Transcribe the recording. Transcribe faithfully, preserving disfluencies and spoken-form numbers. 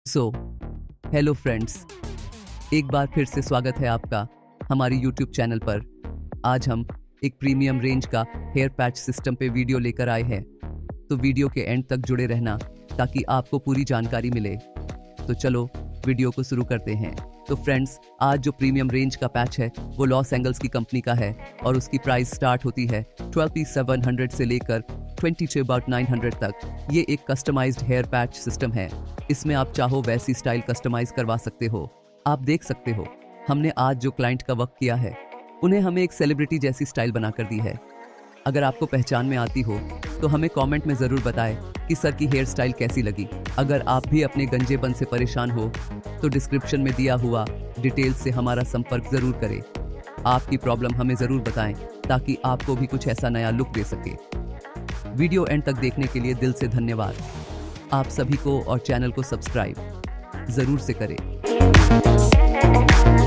So hello friends, एक बार फिर से स्वागत है आपका हमारी यूट्यूब चैनल पर। आज हम एक प्रीमियम रेंज का हेयर पैच सिस्टम पे वीडियो लेकर आए हैं, तो वीडियो के एंड तक जुड़े रहना ताकि आपको पूरी जानकारी मिले। तो चलो वीडियो को शुरू करते हैं। तो फ्रेंड्स, आज जो प्रीमियम रेंज का पैच है वो लॉस एंजल्स की कंपनी का है और उसकी प्राइस स्टार्ट होती है ट्वेल्व पी सेवन हंड्रेड से लेकर twenty two about nine hundred तक। ये एक कस्टमाइज्ड हेयर पैच सिस्टम है। इसमें आप चाहो वैसी स्टाइल कस्टमाइज करवा सकते हो। आप देख सकते हो हमने आज जो क्लाइंट का वर्क किया है उन्हें हमें एक सेलिब्रिटी जैसी स्टाइल बना कर दी है। अगर आपको पहचान में आती हो तो हमें कमेंट में ज़रूर बताएं कि सर की हेयर स्टाइल कैसी लगी। अगर आप भी अपने गंजेपन से परेशान हो तो डिस्क्रिप्शन में दिया हुआ डिटेल्स से हमारा संपर्क ज़रूर करें। आपकी प्रॉब्लम हमें ज़रूर बताएं ताकि आपको भी कुछ ऐसा नया लुक दे सके। वीडियो एंड तक देखने के लिए दिल से धन्यवाद। आप सभी को और चैनल को सब्सक्राइब ज़रूर से करें।